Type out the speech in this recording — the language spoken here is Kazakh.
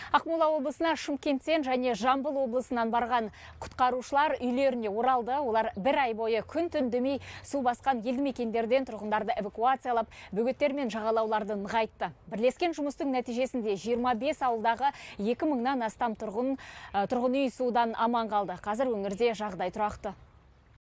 Ақмола облысына Шымкенттен және Жамбыл облысынан барған құтқарушылар үйлеріне оралды. Олар бір ай бойы күн-түн демей су басқан елді мекендерден тұрғындарды эвакуациялап, бөгеттер мен жағалауларды нығайтты. Бірлескен жұмыстың нәтижесінде 25 ауылдағы 2000-нан астам тұрғын үй судан аман қалды. Қазір өңірде жағдай тұрақты.